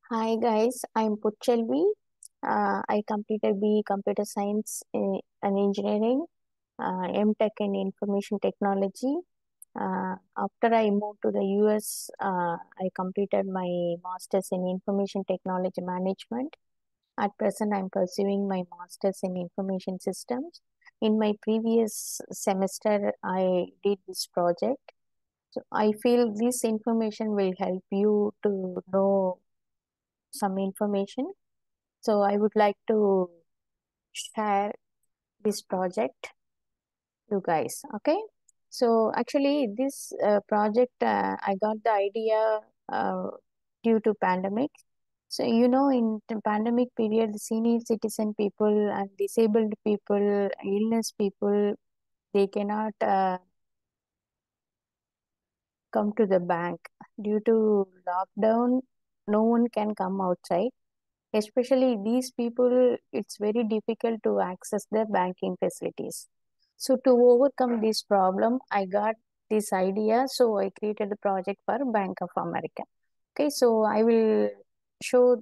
Hi guys, I'm Putchelvi. I completed BE Computer Science and Engineering, MTech in Information Technology. After I moved to the US, I completed my Masters in Information Technology Management. At present, I'm pursuing my Masters in Information Systems. In my previous semester, I did this project. So I feel this information will help you to know some information. So I would like to share this project you guys. Okay. So actually this project I got the idea uh, due to pandemic. So in the pandemic period, the senior citizen people and disabled people, illness people, they cannot come to the bank due to lockdown. No one can come outside. Especially these people, it's very difficult to access the banking facilities. So to overcome this problem, I got this idea. So I created the project for Bank of America. Okay, so I will show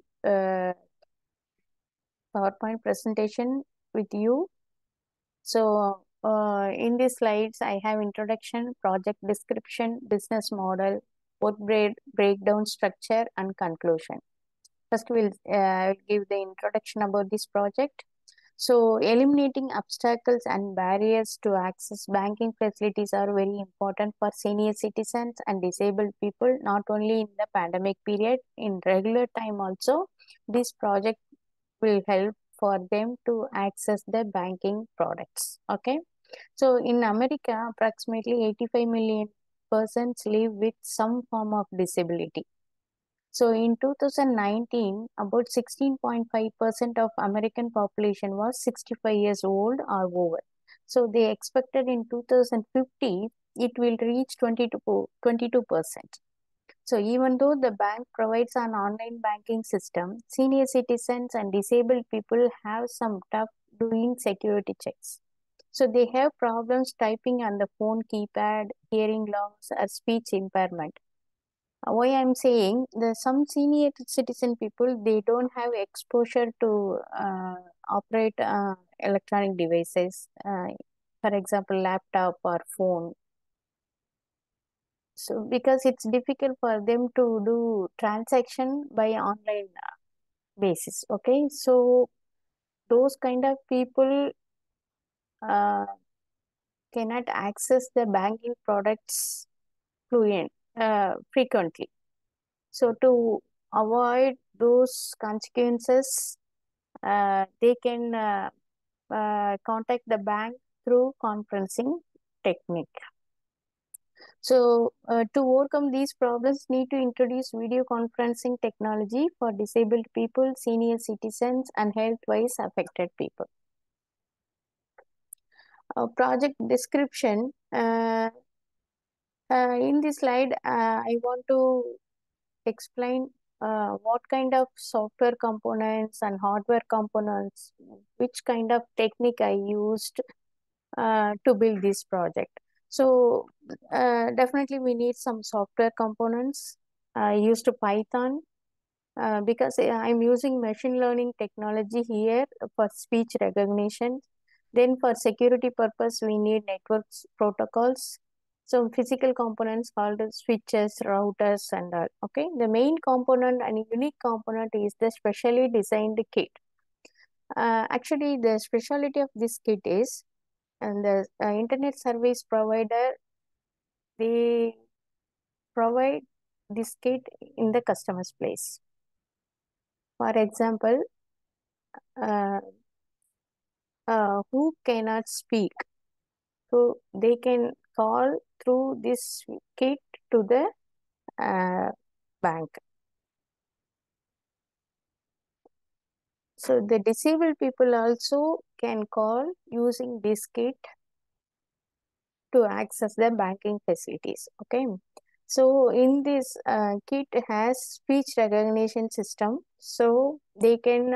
PowerPoint presentation with you. So in these slides, I have introduction, project description, business model, breakdown structure, and conclusion. First, we'll give the introduction about this project. So, eliminating obstacles and barriers to access banking facilities are very important for senior citizens and disabled people, not only in the pandemic period, in regular time also. This project will help for them to access the banking products. Okay. So, in America, approximately 85 million persons live with some form of disability. So in 2019, about 16.5% of American population was 65 years old or over. So they expected in 2050 it will reach 22%. So even though the bank provides an online banking system, senior citizens and disabled people have some tough doing security checks. So they have problems typing on the phone keypad, hearing loss, or speech impairment. Why I'm saying the some senior citizen people, they don't have exposure to operate electronic devices, for example laptop or phone. So because it's difficult for them to do transaction by online basis. Okay, so those kind of people uh, cannot access the banking products frequently. So to avoid those consequences, they can contact the bank through conferencing technique. So to overcome these problems, need to introduce video conferencing technology for disabled people, senior citizens, and health-wise affected people. Project description. In this slide, I want to explain what kind of software components and hardware components, which kind of technique I used to build this project. So definitely we need some software components. I used Python because I'm using machine learning technology here for speech recognition. Then for security purpose, we need networks protocols. So physical components called switches, routers, and all. Okay, the main component and unique component is the specially designed kit. Actually, the specialty of this kit is, and the internet service provider, they provide this kit in the customer's place. For example, uh, who cannot speak, so they can call through this kit to the bank. So the disabled people also can call using this kit to access the banking facilities. Okay. So in this kit has speech recognition system, so they can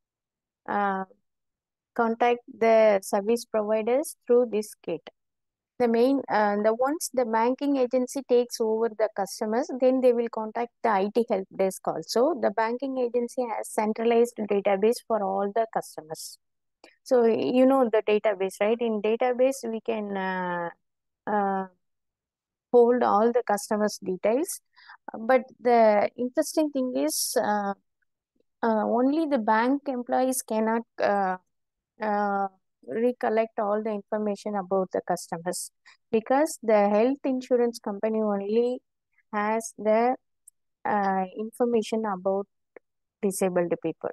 uh, contact the service providers through this kit. The once the banking agency takes over the customers, then they will contact the IT help desk also. The banking agency has centralized database for all the customers. So you know the database, right? In database, we can uh, hold all the customers' details. But the interesting thing is, only the bank employees cannot uh, recollect all the information about the customers, because the health insurance company only has the information about disabled people.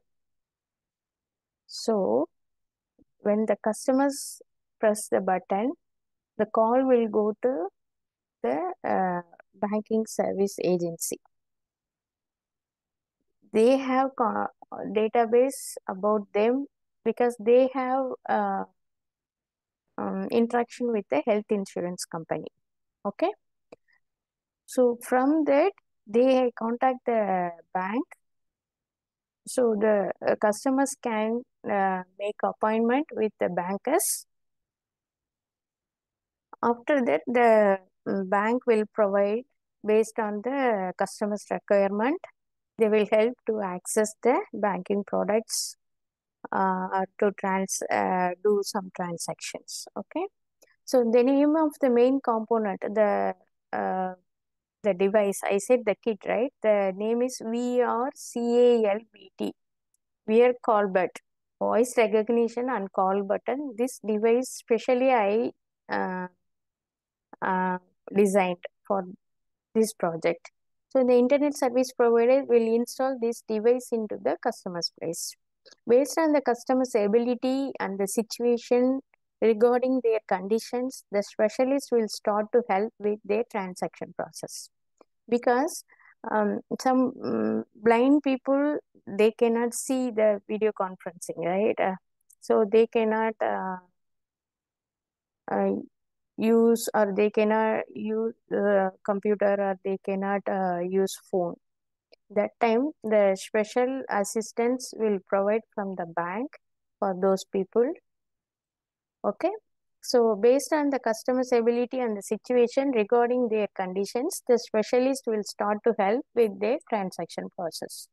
So when the customers press the button, the call will go to the banking service agency. They have database about them, because they have interaction with the health insurance company. Okay, so from that they contact the bank, so the customers can make appointment with the bankers. After that, the bank will provide based on the customer's requirement. They will help to access the banking products to do some transactions. Okay, so the name of the main component, uh, the device, I said the kit, right? The name is VRCALBT, Wear Call But, voice recognition and call button. This device specially I uh, uh, designed for this project. So the internet service provider will install this device into the customer's place. Based on the customer's ability and the situation regarding their conditions, the specialist will start to help with their transaction process. Because some blind people, they cannot see the video conferencing, right? So they cannot uh, use, or they cannot use computer, or they cannot use phone. That time the special assistance will provide from the bank for those people. Okay, so based on the customer's ability and the situation regarding their conditions, the specialist will start to help with their transaction process.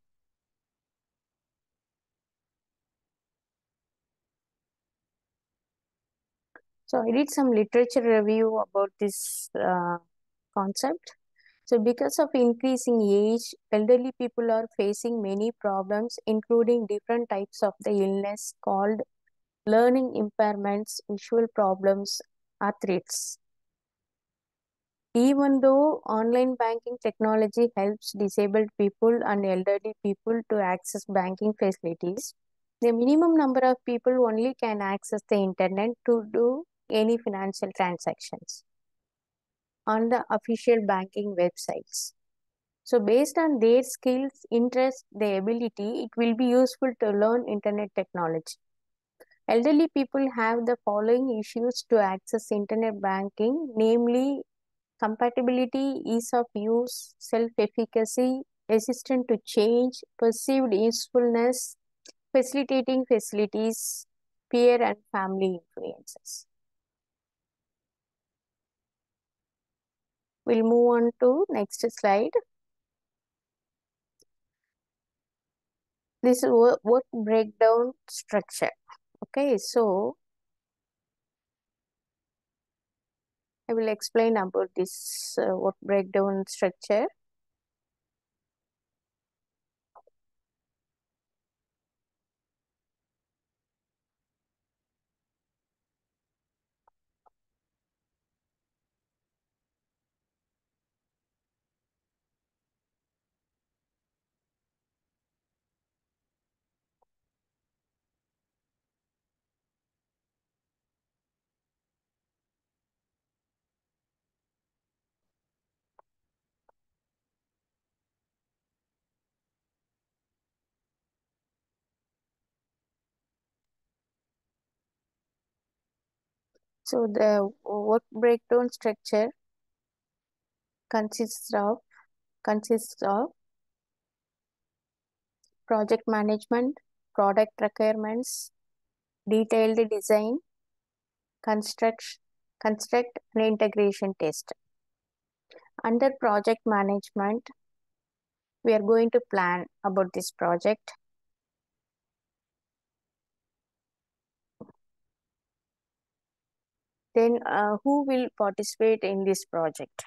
So I did some literature review about this concept. So because of increasing age, elderly people are facing many problems, including different types of the illness called learning impairments, visual problems, arthritis. Even though online banking technology helps disabled people and elderly people to access banking facilities, the minimum number of people only can access the internet to do any financial transactions on the official banking websites. So based on their skills, interest, their ability, it will be useful to learn internet technology. Elderly people have the following issues to access internet banking, namely compatibility, ease of use, self-efficacy, resistant to change, perceived usefulness, facilitating facilities, peer and family influences. We'll move on to next slide. This is work breakdown structure. Okay, so I will explain about this work breakdown structure. So the work breakdown structure consists of consists of project management, product requirements, detailed design, construction, construct an integration test. Under project management, we are going to plan about this project. Then who will participate in this project?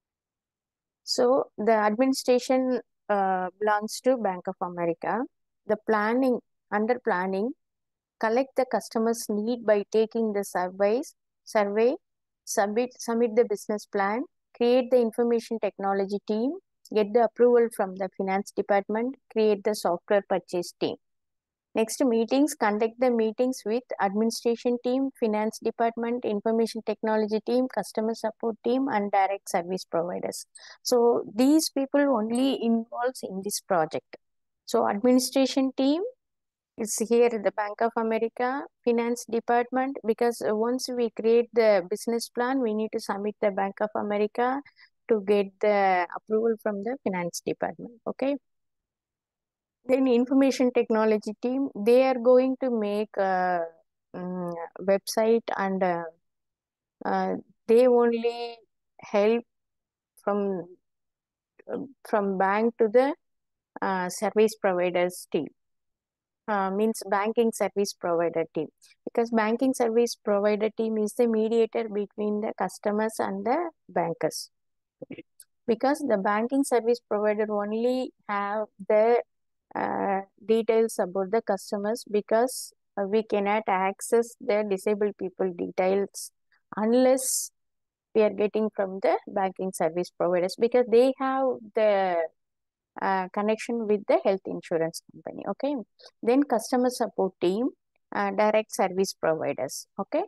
So the administration belongs to Bank of America. The planning, under planning, collect the customer's need by taking the survey, submit the business plan, create the information technology team, get the approval from the finance department, create the software purchase team. Next, meetings, conduct the meetings with administration team, finance department, information technology team, customer support team, and direct service providers. So these people only involved in this project. So administration team is here, the Bank of America, finance department, because once we create the business plan, we need to submit the Bank of America to get the approval from the finance department. Okay. Then information technology team, they are going to make a website, and they only help from bank to the service providers team. Means banking service provider team, because banking service provider team is the mediator between the customers and the bankers, because the banking service provider only have the details about the customers, because we cannot access the disabled people details unless we are getting from the banking service providers, because they have the connection with the health insurance company. Okay. Then customer support team, direct service providers. Okay.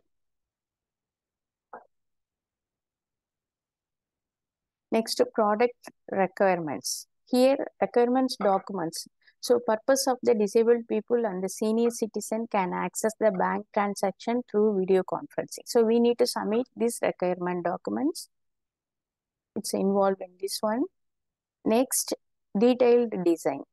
Next, product requirements. Here, requirements documents. So purpose of the disabled people and the senior citizen can access the bank transaction through video conferencing. So we need to submit these requirement documents. It's involved in this one. Next, detailed design.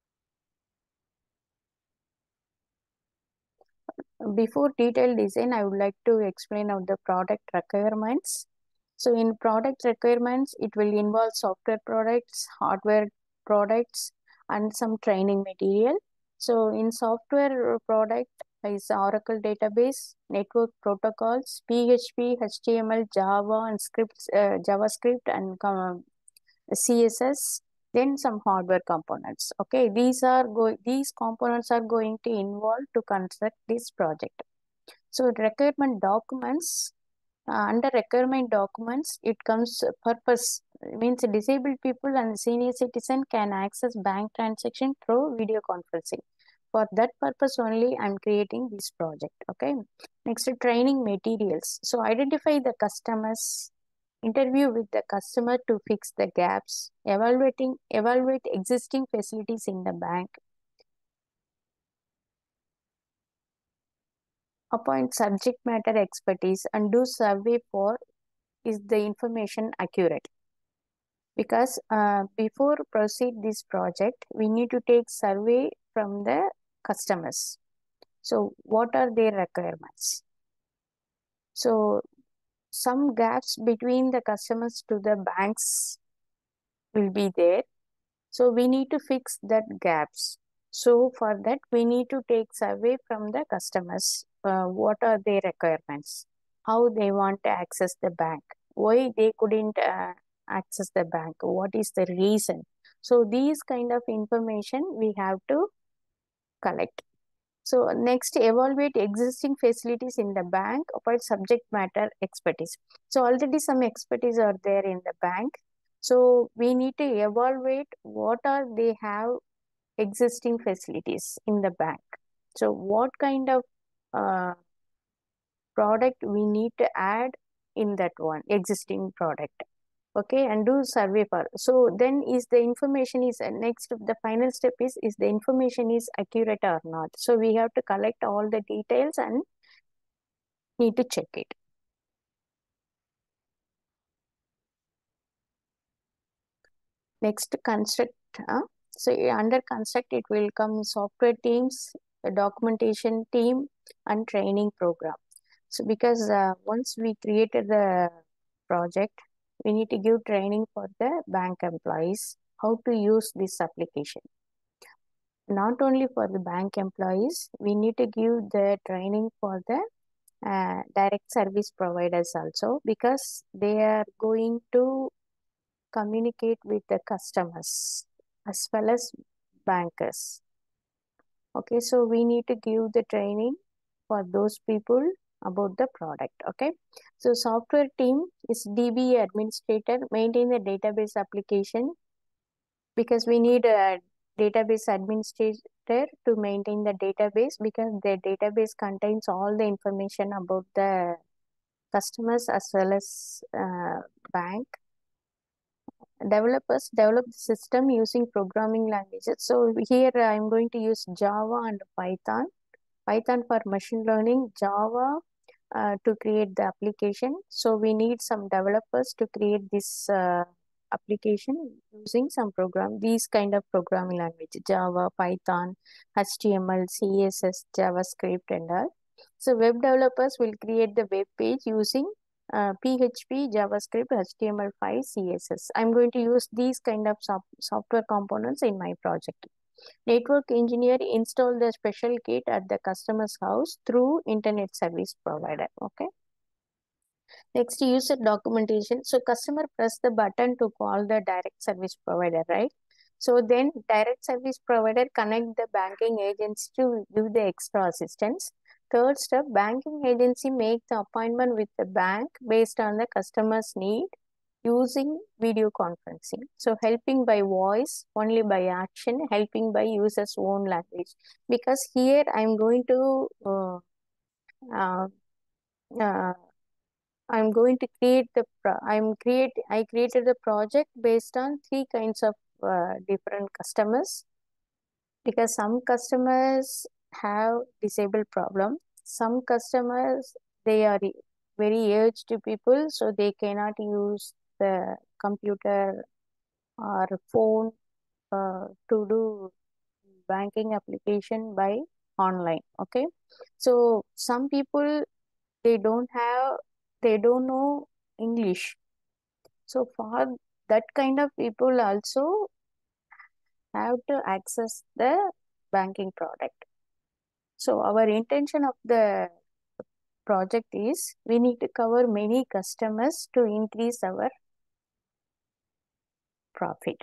Before detailed design, I would like to explain out the product requirements. So in product requirements, it will involve software products, hardware products, and some training material. So in software product is Oracle database, network protocols, PHP, HTML, Java, and scripts, JavaScript, and CSS. Then some hardware components. Okay, these components are going to involve to construct this project. So requirement documents. Under requirement documents, it comes purpose, means disabled people and senior citizen can access bank transaction through video conferencing. For that purpose only, I'm creating this project. Okay. Next, training materials. So identify the customers, interview with the customer to fix the gaps, evaluate existing facilities in the bank, appoint subject matter expertise, and do survey for is the information accurate. Because before proceed this project, we need to take survey from the customers. So what are their requirements? So some gaps between the customers to the banks will be there. So we need to fix that gaps. So for that, we need to take survey from the customers. What are their requirements? How they want to access the bank? Why they couldn't access the bank? What is the reason? So these kind of information we have to collect. So next, evaluate existing facilities in the bank about subject matter expertise. So already some expertise are there in the bank. So we need to evaluate what are they have existing facilities in the bank. So what kind of product we need to add in that one existing product. Okay, and do survey for. So then is the information is next, the final step is the information is accurate or not. So we have to collect all the details and need to check it. Next, construct. So under construct, it will come software teams, the documentation team, and training program. So because once we created the project, we need to give training for the bank employees how to use this application. Not only for the bank employees, we need to give the training for the direct service providers also, because they are going to communicate with the customers as well as bankers. Okay, so we need to give the training for those people about the product. Okay, so software team is DB administrator, maintain the database application, because we need a database administrator to maintain the database, because the database contains all the information about the customers as well as bank. Developers develop the system using programming languages. So here I'm going to use Java and Python. Python for machine learning, Java to create the application. So we need some developers to create this application using some program, these kind of programming language, Java, Python, HTML, CSS, JavaScript and all. So web developers will create the web page using PHP, JavaScript, HTML5, CSS. I'm going to use these kind of software components in my project. Network engineer install the special kit at the customer's house through internet service provider. Okay. Next, user documentation. So customer press the button to call the direct service provider, right? So then direct service provider connect the banking agency to give the extra assistance. Third step, banking agency make the appointment with the bank based on the customer's need using video conferencing. So helping by voice, only by action, helping by user's own language. Because here I'm going to uh, uh, I'm going to create the I created the project based on three kinds of different customers, because some customers have disabled problem, some customers they are very aged people, so they cannot use the computer or phone to do banking application by online. Okay, so some people they don't have, they don't know English. So for that kind of people also have to access the banking product. So our intention of the project is we need to cover many customers to increase our profit.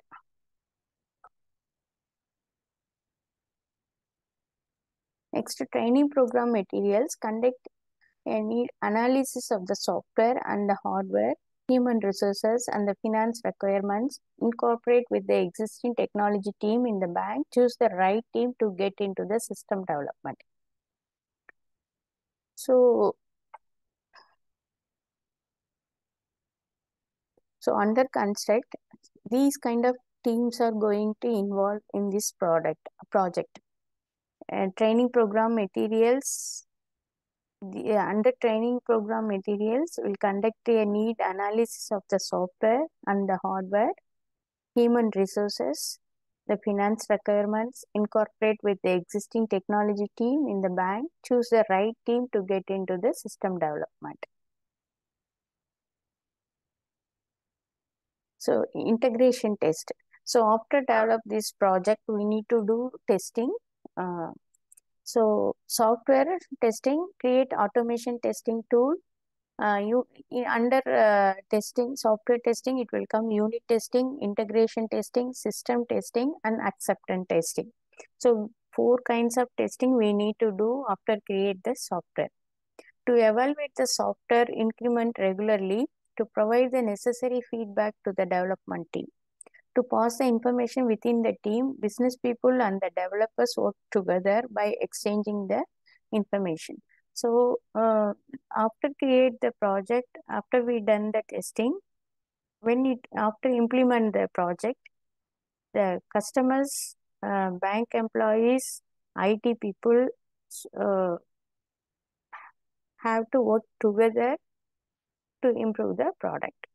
Next, training program materials, conduct any analysis of the software and the hardware, human resources and the finance requirements, incorporate with the existing technology team in the bank, choose the right team to get into the system development. So under construct, these kind of teams are going to involve in this project. And training program materials, under training program materials, will conduct a need analysis of the software and the hardware, human resources, the finance requirements, incorporate with the existing technology team in the bank, choose the right team to get into the system development. So integration test. So after develop this project, we need to do testing. So software testing, create automation testing tool. Under testing, software testing, it will come unit testing, integration testing, system testing, and acceptance testing. So 4 kinds of testing we need to do after create the software. To evaluate the software increment regularly, to provide the necessary feedback to the development team. To pass the information within the team, business people and the developers work together by exchanging the information. So after create the project, after we done the testing, after implement the project, the customers, bank employees, IT people uh, have to work together to improve the product.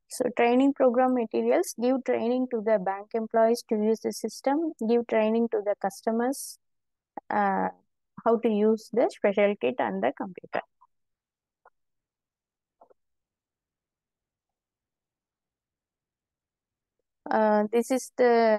So training program materials, give training to the bank employees to use the system, give training to the customers how to use the special kit and the computer. This is the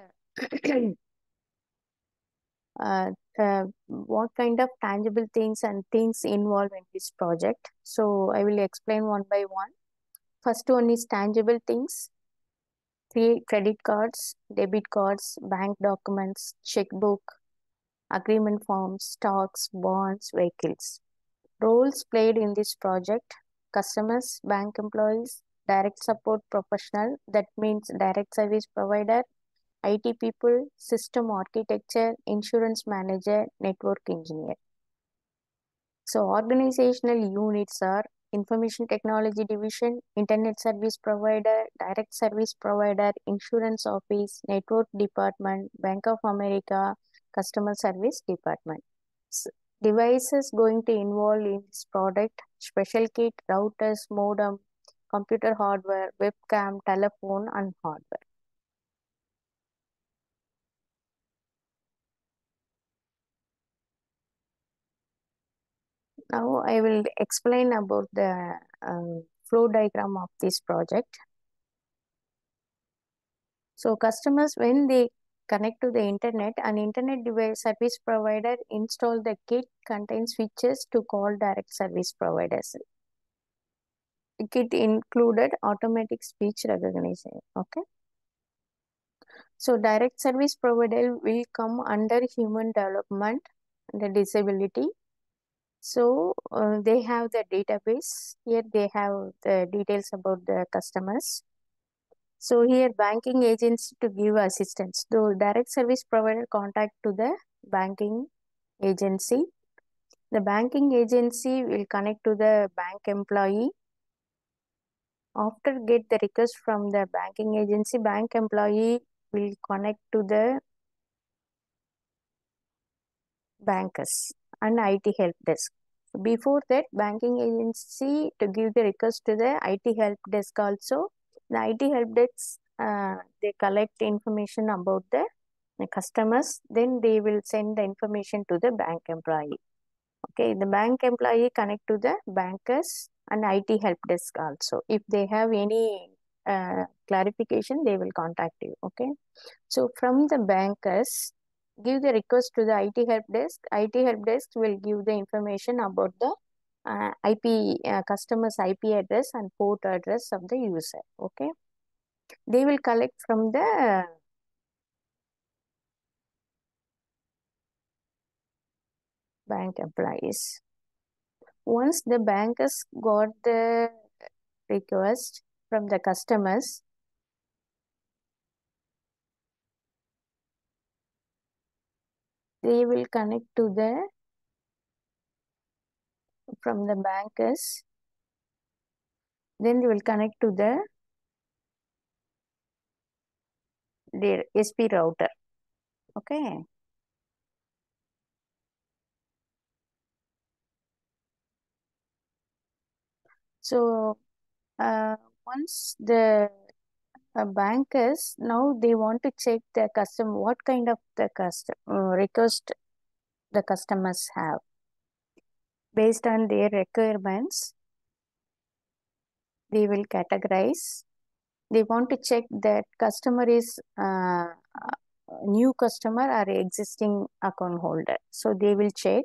what kind of tangible things and things involved in this project. So I will explain one by one. First one is tangible things. 3 credit cards, debit cards, bank documents, checkbook, agreement forms, stocks, bonds, vehicles. Roles played in this project: customers, bank employees, direct support professional, that means direct service provider, IT people, system architecture, insurance manager, network engineer. So organizational units are information technology division, internet service provider, direct service provider, insurance office, network department, Bank of America, customer service department. Devices going to involve in this product: special kit, routers, modem, computer hardware, webcam, telephone and hardware. Now I will explain about the flow diagram of this project. So customers, when they connect to the internet, an internet device service provider install the kit contains features to call direct service providers. The kit included automatic speech recognition. Okay. So direct service provider will come under human development and the disability. So they have the database. Here they have the details about the customers. So here banking agency to give assistance. The direct service provider contact to the banking agency. The banking agency will connect to the bank employee. After get the request from the banking agency, bank employee will connect to the bankers and IT help desk. Before that, banking agency to give the request to the IT help desk also. The IT help desk, they collect information about the customers, then they will send the information to the bank employee. Okay, the bank employee connect to the bankers and IT help desk also. If they have any clarification, they will contact you. Okay, so from the bankers, give the request to the IT help desk. IT help desk will give the information about the IP customer's IP address and port address of the user. Okay, they will collect from the bank employees. Once the bankers got the request from the customers, they will connect to the from the bankers, then they will connect to their SP router. Okay. So once the bankers, now they want to check the customer, what kind of the request the customers have. Based on their requirements, they will categorize. They want to check that customer is new customer or existing account holder. So they will check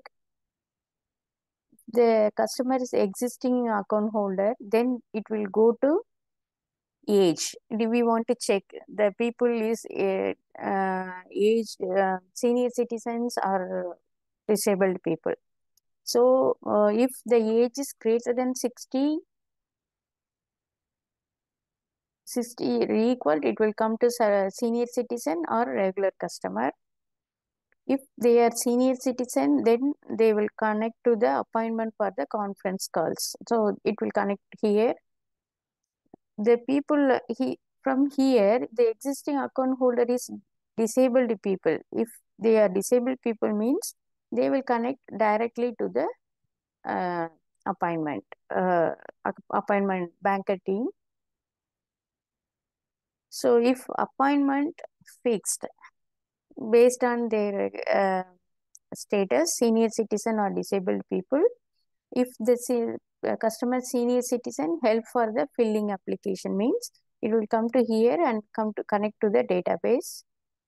the customer is existing account holder, then it will go to age. Do we want to check the people is aged, senior citizens or disabled people. So if the age is greater than 60 equal, it will come to senior citizen or regular customer. If they are senior citizen, then they will connect to the appointment for the conference calls. So it will connect here. The people from here, the existing account holder is disabled people. If they are disabled people means they will connect directly to the appointment banker team. So if appointment fixed based on their status, senior citizen or disabled people. If the customer senior citizen, help for the filling application means it will come to here and come to connect to the database.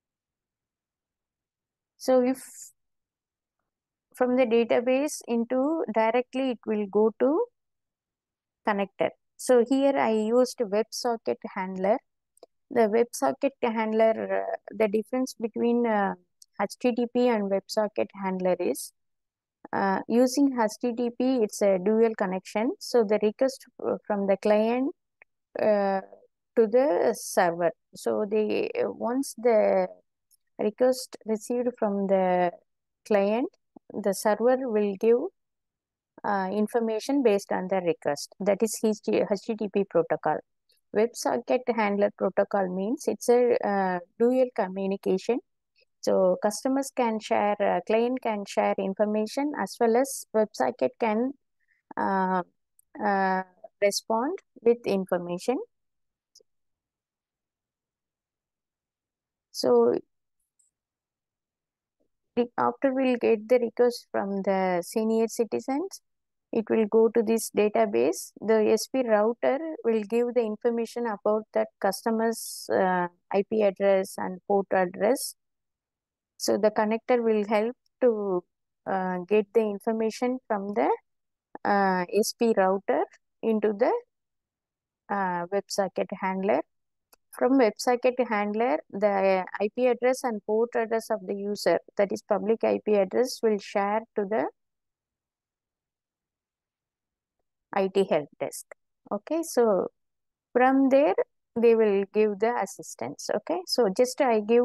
So if from the database into directly it will go to connector. So here I used WebSocket handler. The WebSocket handler, the difference between HTTP and WebSocket handler is using HTTP, it's a dual connection. So the request from the client uh, to the server. So they once the request received from the client, the server will give information based on the request. That is HTTP protocol. WebSocket handler protocol means it's a dual communication. So customers can share, client can share information as well as WebSocket can uh, uh, respond with information. So after we'll get the request from the senior citizens, it will go to this database. The SP router will give the information about that customer's IP address and port address. So the connector will help to get the information from the SP router into the WebSocket handler. From WebSocket handler, the IP address and port address of the user, that is public IP address, will share to the IT help desk. Okay, so from there they will give the assistance. Okay, so just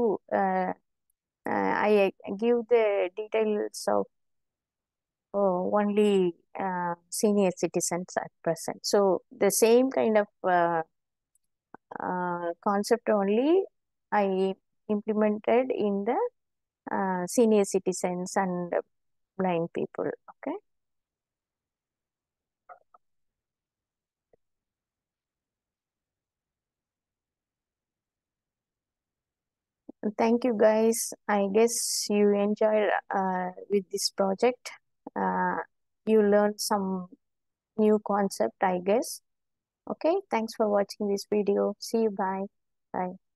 I give the details of only senior citizens at present. So the same kind of concept only I implemented in the senior citizens and blind people. Okay. Thank you guys. I guess you enjoyed with this project. Uh, you learned some new concept, I guess. Okay. Thanks for watching this video. See you. Bye. Bye.